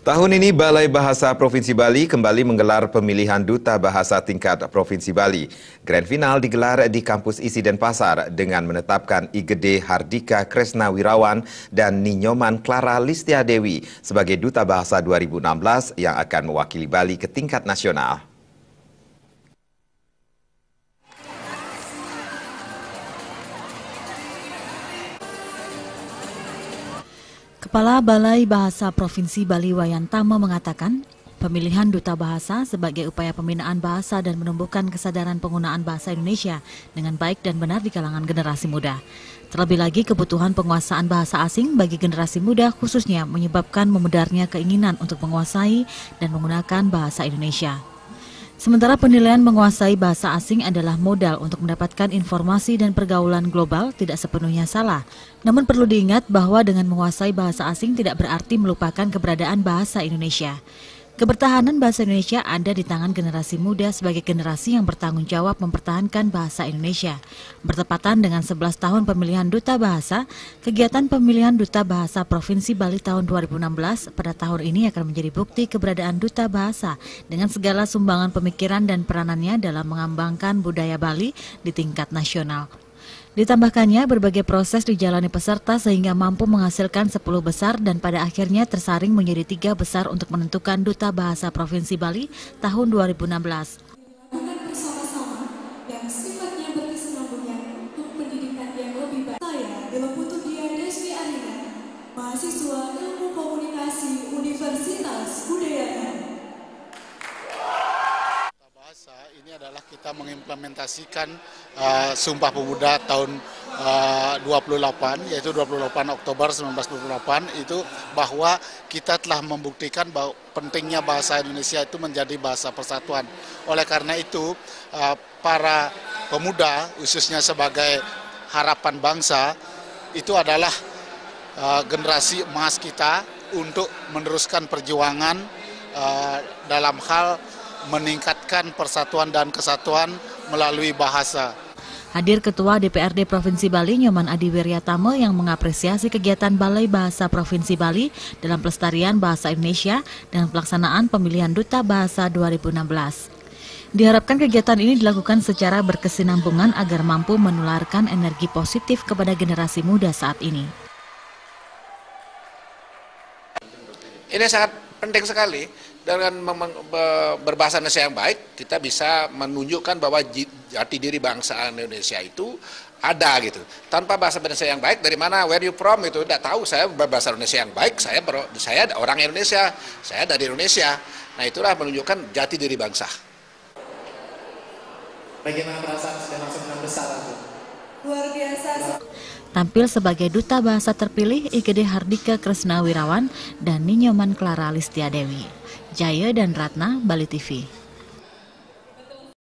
Tahun ini Balai Bahasa Provinsi Bali kembali menggelar pemilihan Duta Bahasa tingkat Provinsi Bali. Grand Final digelar di kampus Isi Denpasar dengan menetapkan Igede Hardika Kresna Wirawan dan Ninyoman Clara Listia Dewi sebagai Duta Bahasa 2016 yang akan mewakili Bali ke tingkat nasional. Kepala Balai Bahasa Provinsi Bali Wayan Tama mengatakan, pemilihan Duta Bahasa sebagai upaya pembinaan bahasa dan menumbuhkan kesadaran penggunaan bahasa Indonesia dengan baik dan benar di kalangan generasi muda. Terlebih lagi, kebutuhan penguasaan bahasa asing bagi generasi muda khususnya menyebabkan memudarnya keinginan untuk menguasai dan menggunakan bahasa Indonesia. Sementara penilaian menguasai bahasa asing adalah modal untuk mendapatkan informasi dan pergaulan global tidak sepenuhnya salah. Namun perlu diingat bahwa dengan menguasai bahasa asing tidak berarti melupakan keberadaan bahasa Indonesia. Kebertahanan bahasa Indonesia ada di tangan generasi muda sebagai generasi yang bertanggung jawab mempertahankan bahasa Indonesia. Bertepatan dengan 11 tahun pemilihan Duta Bahasa, kegiatan pemilihan Duta Bahasa Provinsi Bali tahun 2016 pada tahun ini akan menjadi bukti keberadaan Duta Bahasa dengan segala sumbangan pemikiran dan peranannya dalam mengembangkan budaya Bali di tingkat nasional. Ditambahkannya, berbagai proses dijalani peserta sehingga mampu menghasilkan 10 besar dan pada akhirnya tersaring menjadi 3 besar untuk menentukan Duta Bahasa Provinsi Bali tahun 2016. Bersama-sama yang sifatnya berkesinambungan untuk pendidikan yang lebih baik. Saya Dewa Putu Dian Desmi Arina, mahasiswa Ilmu Komunikasi Universitas Udayana. Ini adalah kita mengimplementasikan Sumpah Pemuda tahun 28, yaitu 28 Oktober 1928, itu bahwa kita telah membuktikan bahwa pentingnya bahasa Indonesia itu menjadi bahasa persatuan. Oleh karena itu, para pemuda, khususnya sebagai harapan bangsa, itu adalah generasi emas kita untuk meneruskan perjuangan dalam hal meningkatkan persatuan dan kesatuan melalui bahasa. Hadir Ketua DPRD Provinsi Bali Nyoman Adi Wiryatama yang mengapresiasi kegiatan Balai Bahasa Provinsi Bali dalam pelestarian bahasa Indonesia dan pelaksanaan pemilihan Duta Bahasa 2016. Diharapkan kegiatan ini dilakukan secara berkesinambungan agar mampu menularkan energi positif kepada generasi muda saat ini. Ini sangat penting sekali. Dengan berbahasa Indonesia yang baik, kita bisa menunjukkan bahwa jati diri bangsa Indonesia itu ada gitu. Tanpa bahasa Indonesia yang baik, dari mana, where you from, itu tidak tahu. Saya berbahasa Indonesia yang baik, saya orang Indonesia, saya dari Indonesia. Nah, itulah menunjukkan jati diri bangsa. Bagaimana perasaan sudah masuk 6 besar? Luar biasa. Tampil sebagai Duta Bahasa terpilih Igede Hardika Kresna Wirawan dan Ninyoman Clara Listia Dewi. Jaya dan Ratna, Bali TV.